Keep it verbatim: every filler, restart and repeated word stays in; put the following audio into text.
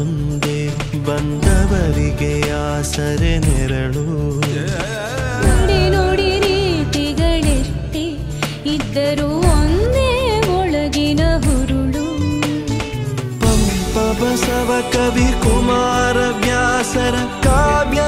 ಒಂದೇ ಬಂದವರಿಗೆ ಆಸರೆ ನೆರಳು. ನೋಡಿ ನೋಡಿ ರೀತಿಗಳೆಷ್ಟೇ ಇದ್ದರೂ ಒಂದೇ ಒಳಗಿನ ಹುರುಳು. ಪಂಪ ಬಸವ ಕವಿ ಕುಮಾರ ವ್ಯಾಸರ ಕಾವ್ಯ